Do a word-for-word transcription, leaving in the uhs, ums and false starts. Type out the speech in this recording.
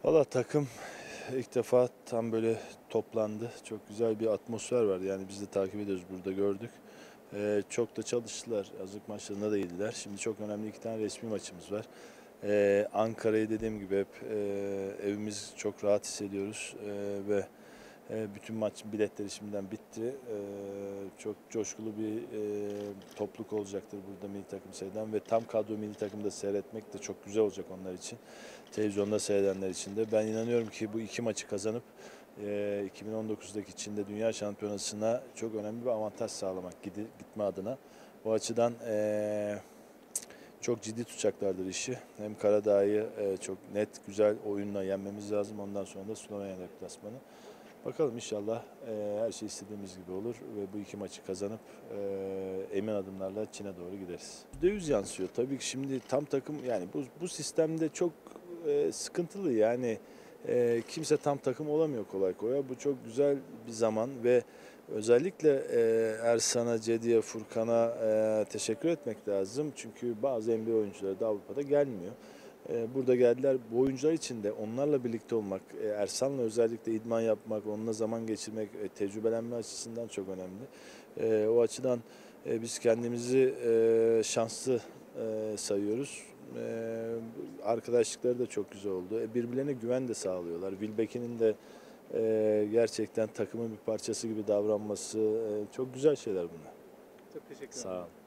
Valla takım ilk defa tam böyle toplandı. Çok güzel bir atmosfer var. Yani biz de takip ediyoruz, burada gördük. Ee, çok da çalıştılar. Hazırlık maçlarında da iyiydiler. Şimdi çok önemli iki tane resmi maçımız var. Ee, Ankara'yı dediğim gibi hep e, evimiz çok rahat hissediyoruz. Ee, ve e, bütün maç biletleri şimdiden bitti. Ee, çok coşkulu bir e, topluluk olacaktır burada milli takım seyreden ve tam kadro milli takımda seyretmek de çok güzel olacak onlar için. Televizyonda seyredenler için de. Ben inanıyorum ki bu iki maçı kazanıp e, iki bin on dokuzdaki Çin'de Dünya Şampiyonası'na çok önemli bir avantaj sağlamak gitme adına. O açıdan e, çok ciddi tutacaklardır işi. Hem Karadağ'ı e, çok net, güzel oyunla yenmemiz lazım. Ondan sonra da Slovenya deplasmanı. Bakalım inşallah e, her şey istediğimiz gibi olur ve bu iki maçı kazanıp e, emin adımlarla Çin'e doğru gideriz. yüzde yüz yansıyor. Tabii ki şimdi tam takım, yani bu, bu sistemde çok e, sıkıntılı. Yani e, kimse tam takım olamıyor kolay kolay. Bu çok güzel bir zaman ve özellikle e, Ersan'a, Cedi'ye, Furkan'a e, teşekkür etmek lazım. Çünkü bazı N B A oyuncuları da Avrupa'da gelmiyor. E, burada geldiler. Bu oyuncular için de onlarla birlikte olmak, e, Ersan'la özellikle idman yapmak, onunla zaman geçirmek, e, tecrübelenme açısından çok önemli. E, o açıdan e, biz kendimizi e, şanslı e, sayıyoruz. E, arkadaşlıkları da çok güzel oldu. E, birbirlerine güven de sağlıyorlar. Wilbeck'in de e, gerçekten takımın bir parçası gibi davranması, e, çok güzel şeyler bunlar. Çok teşekkür ederim. Sağ olun.